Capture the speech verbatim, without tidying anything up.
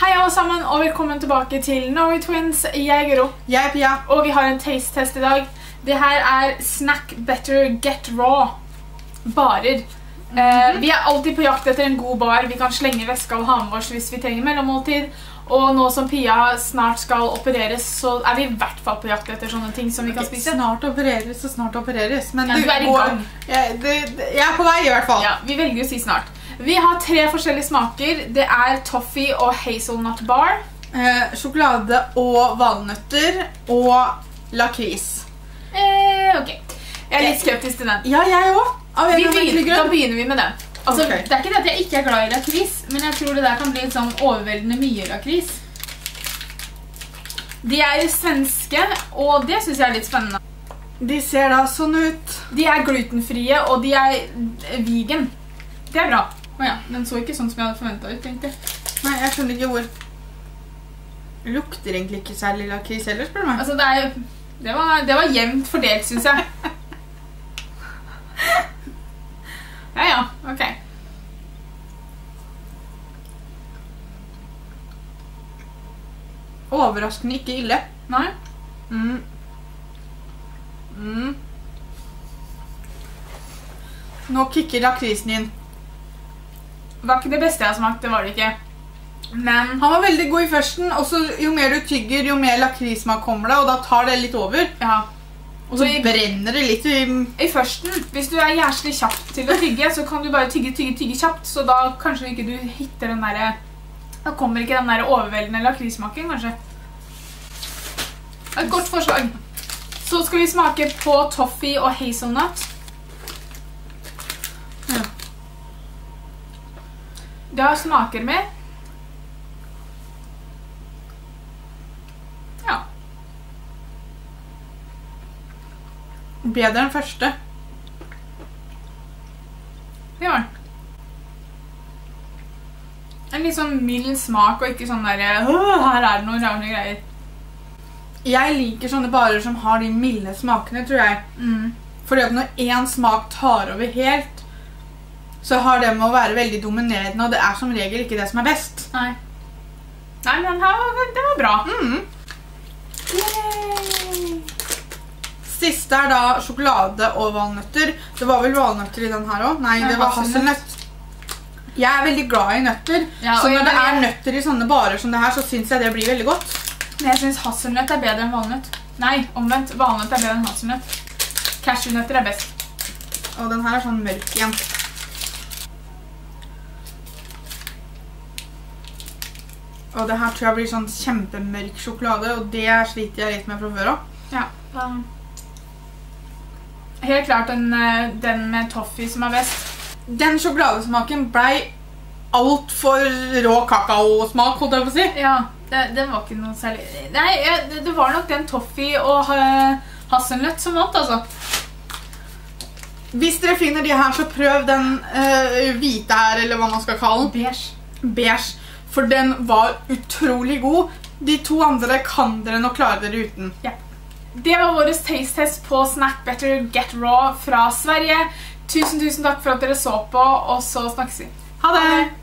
Hei alle sammen, og velkommen tilbake til Norway Twins. Jeg er Guro. Jeg er Pia. Og vi har en taste-test i dag. Det her er Snack Better Get Raw barer. Mm-hmm. eh, vi er alltid på jakt etter en god bar. Vi kan slenge veska og ha med oss hvis vi trenger mellommåltid. Og nå som Pia snart skal opereres, så er vi i hvert fall på jakt etter sånne ting som vi kan spise. Snart opereres og snart opereres. Men ja, du, du er i gang. Jeg, det, jeg er på vei i hvert fall. Ja, vi velger å si snart. Vi har tre forskjellige smaker. Det er toffee og hazelnut bar. Eh, sjokolade og valnøtter og lakris. Eh, ok. Jeg er litt skeptisk til den. Ja, jeg også. Vi begynner, da begynner vi med den. Altså, okay. Det er ikke det at jeg ikke er glad i lakris, men jeg tror det der kan bli litt sånn overveldende mye lakris. De er svenske, og det synes jeg er litt spennende. De ser da sånn ut. De er glutenfrie, og de er vegan. Det er bra. Åja, den så ikke sånn som jeg hadde forventet ut, egentlig. Nei, jeg skjønner ikke hvor. Det lukter egentlig ikke særlig lakris heller, spør du meg. Altså, det, er, det, var, det var jevnt fordelt, synes jeg. Ja, ja, ok. Overraskende ikke ille. Nei? Mm. Mm. Nå kikker lakrisen inn. Det var ikke det beste jeg har smakt, det var det ikke. Men han var veldig god i førsten, og så jo mer du tygger, jo mer lakrissmak kommer det, og da tar det litt over. Ja. Og så I, brenner det litt i... I førsten, hvis du er jævlig kjapt til å tygge, så kan du bare tygge, tygge, tygge kjapt, så da kanskje ikke du hitter den der... Da kommer ikke den der overveldende lakrissmaken, kanskje. Et godt forslag. Så skal vi smake på toffee og hazelnut. Ja. Det har smaker med. Ja. Bedre enn første. Det var den. En litt sånn mild smak, og ikke sånn der, åh, her er det noen rare greier. Jeg liker sånne barer som har de milde smakene, tror jeg. Mm. Fordi at når en smak tar over helt, så har det med å være veldig dominerende, og det er som regel ikke det som er best. Nei. Nei, men den her var, den var bra. Mm. Yay! Siste er da sjokolade og valnøtter. Det var vel valnøtter i den her også? Nei, det var hasselnøtt. Jeg er veldig glad i nøtter, ja, så når det jeg... er nøtter i sånne barer som det her, så synes jeg det blir veldig godt. Men jeg synes hasselnøtt er bedre enn valnøtt. Nei, omvendt. Valnøtt er bedre enn hasselnøtt. Cashewnøtter er best. Og den her er sånn mørk igjen. Og det her tror jeg blir sånn kjempemørk sjokolade, og det sliter jeg litt med fra før også. Ja, um, helt klart den, den med toffee som er best. Den sjokoladesmaken ble alt for rå kakaosmak, holdt jeg på å si. Ja, det, det var ikke noe særlig... Nei, det, det var nok den toffee og uh, hasselnøtt som vant, altså. Hvis dere finner de her, så prøv den uh, hvite her, eller hva man skal kalle den. Beige. Beige. For den var utrolig god. De to andre kan dere nok klare dere uten. Ja. Det var vår taste-test på Snack Better Get Raw fra Sverige. Tusen, tusen takk for at dere så på, og så snakkes vi. Ha det!